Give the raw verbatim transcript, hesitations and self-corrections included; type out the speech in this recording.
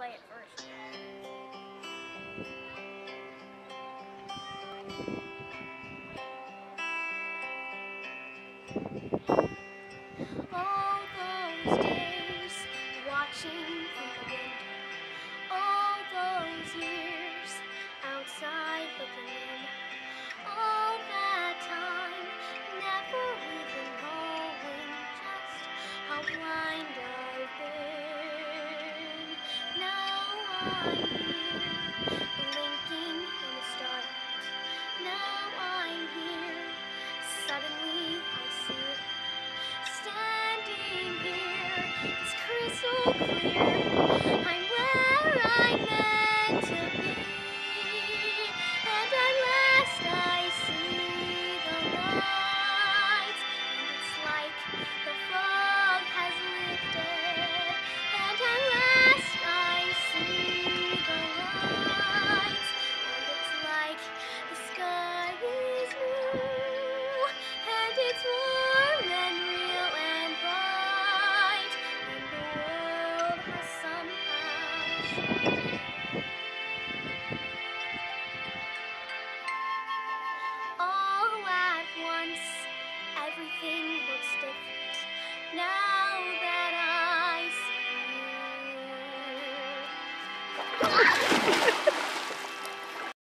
play it first. All those days watching from the window, all those years outside looking in, all that time never even knowing just how blind I've been. Now I'm here, blinking in the starlight. Now I'm here, suddenly I see it. Standing here, it's crystal clear. I'm where I'm meant to be, and at last I see the light. And it's like the fog has lifted, and at last I see the light. And it's like the sky is blue, and it's warm.